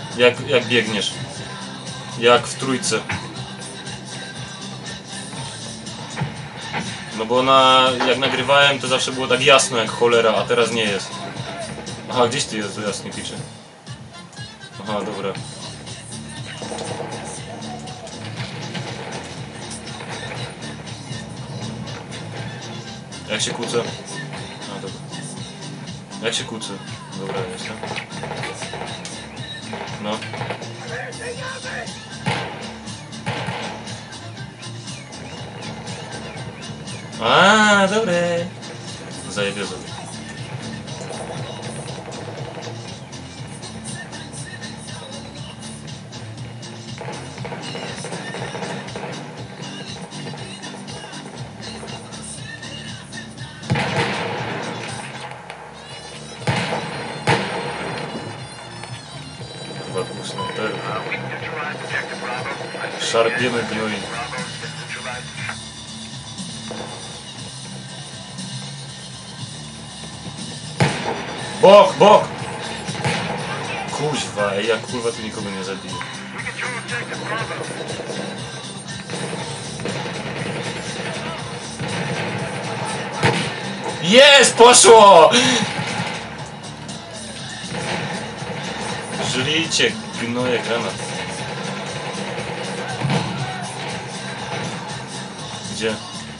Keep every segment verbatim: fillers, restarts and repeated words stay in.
Jak, jak biegniesz. Jak w trójce. No bo na, jak nagrywałem, to zawsze było tak jasno jak cholera, a teraz nie jest. Aha, gdzieś ty jest, to jasnie pisze. Aha, dobra. Jak się kłócę? A, dobra. Jak się kłócę? Dobra, jestem. No. A, dobre. Zajebie sobie. Chyba dwóch snajperów. Szarpiemy gnój. Bok, bok! Kuźwa, ej, jak kurwa tu nikogo nie zabije. Jest! Poszło! Żlijcie gnoje granat. Gdzie?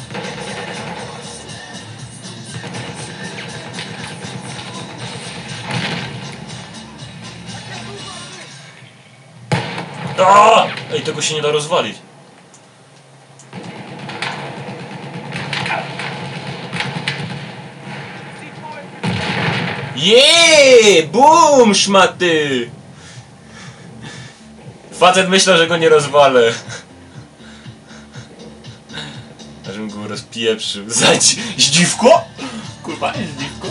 A! Ej, tego się nie da rozwalić. Jeee! Bum! Szmaty! Facet myślał, że go nie rozwalę. Ażbym go rozpieprzył. Zadź! Zdziwko? Kurwa, zdziwko?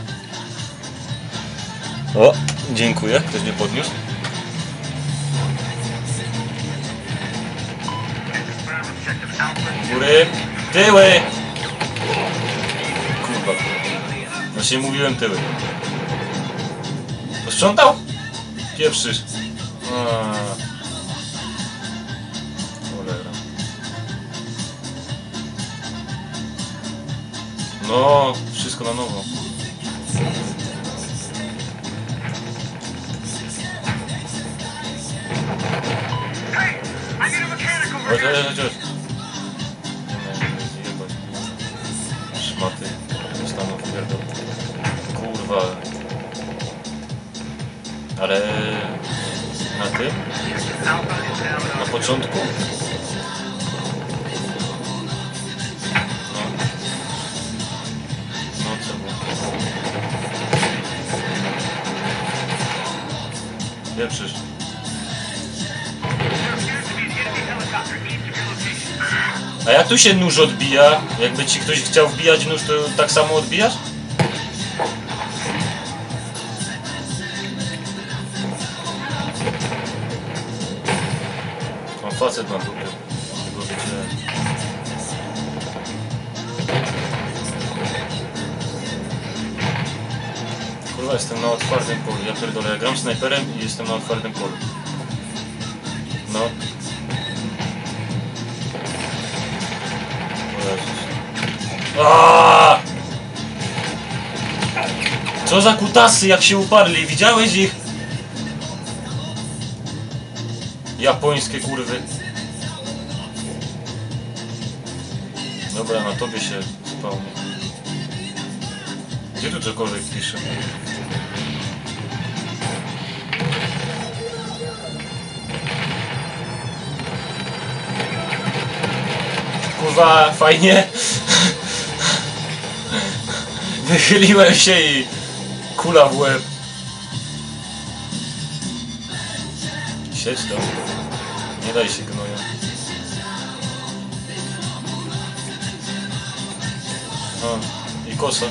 O, dziękuję. Ktoś mnie podniósł. Góry, tyły! Kurwa. Właśnie mówiłem tyły. Posprzątał? Pieprzysz. Aaaa. Cholera. No, wszystko na nowo. Chodź, chodź, chodź, chodź. Szmaty. Dostaną w pierdol. Kurwa. Ale... Na tym? Na początku? No. No co było? Wieprzysz. A jak tu się nóż odbija? Jakby ci ktoś chciał wbijać nóż, to tak samo odbijasz? O, facet mam dupy. Kurwa, jestem na otwartym polu. Ja pierdolę, ja gram snajperem i jestem na otwartym polu. No. Aaaa! Co za kutasy, jak się uparli, widziałeś ich? Japońskie kurwy. Dobra, na tobie się spałnie. Gdzie tu cokolwiek pisze? Kurwa, fajnie. Wychyliłem się i kula w łeb. Siedź to. Nie daj się gnoja. O, i kosa.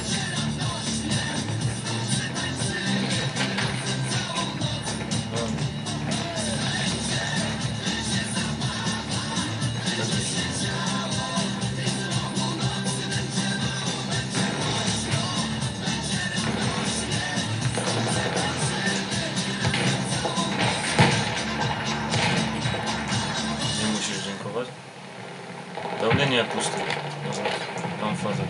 Nie, nie, pusty. Dobra, mam fazę.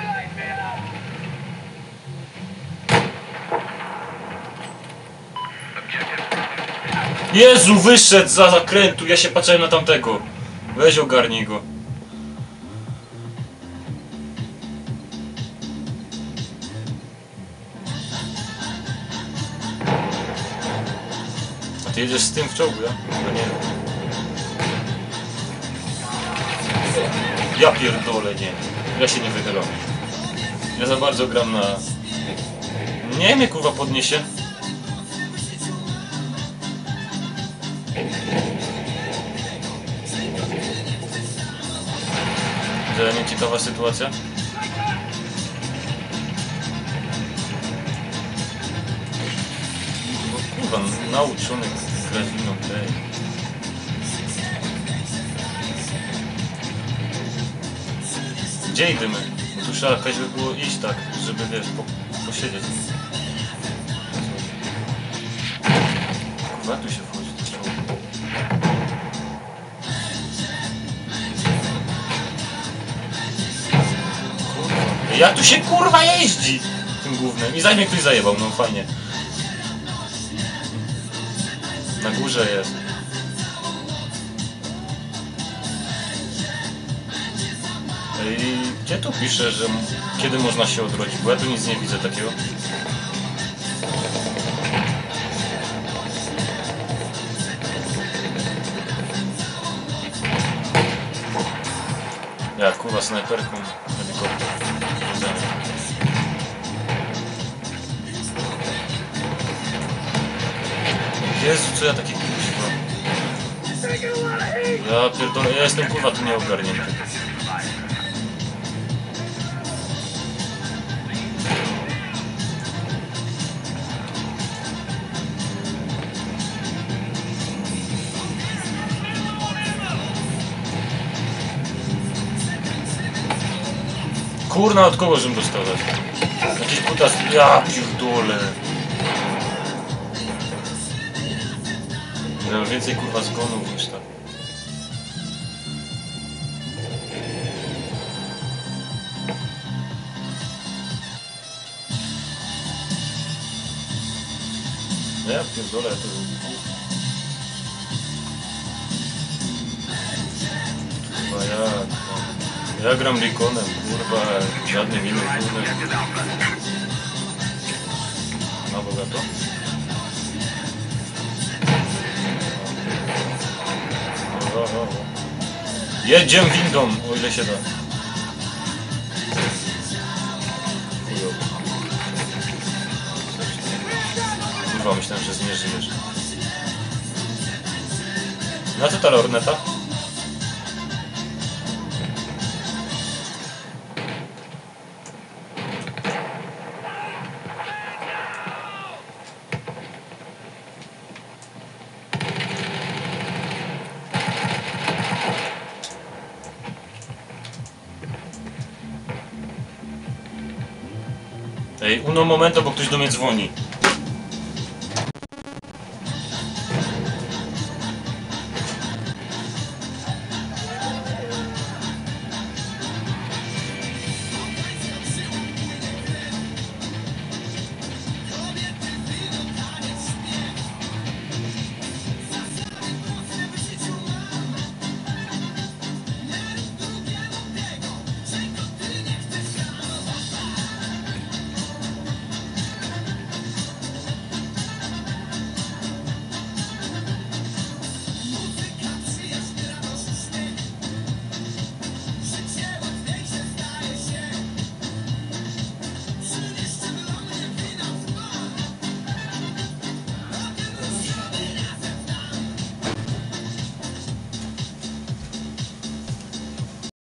Jezu, wyszedł za zakrętu, ja się patrzyłem na tamtego. Weź ogarnij go. A ty jedziesz z tym w czołgu, ja? Chyba nie wiem. Ja pierdolę, nie. Ja się nie wychylam. Ja za bardzo gram na... Nie mnie kurwa podniesie. Że nie ciekawa sytuacja. No kurwa, nauczony graziną, tej. Gdzie idziemy? No tu trzeba jakaś by było iść tak, żeby wiesz, po, posiedzieć. Kurwa, tu się wchodzi do czołgu. Kurwa. Jak tu się kurwa jeździ tym gównem? I zaś mnie ktoś zajebał, no fajnie. Na górze jest. I gdzie tu pisze, że kiedy można się odrodzić? Bo ja tu nic nie widzę takiego. Ja kurwa snajperką helikopter. Jezu, co ja taki kurwa. Ja pierdolę, ja jestem kurwa tu nieogarnięty. Kurna, od kogo żem dostał dać? Jakiś kutas... Ja pierdolę. Ja mam więcej kurwa zgonów niż tak. Ja pierdolę, to... Chyba ja... No. Ja gram Rekonem, kurwa, żadnym innym głównym. Na bogato? O, o, o. Jedziemy windą, o ile się da. Kurwa, myślałem, że nie żyjesz. Na co ta lorneta? Ej, uno momento, bo ktoś do mnie dzwoni.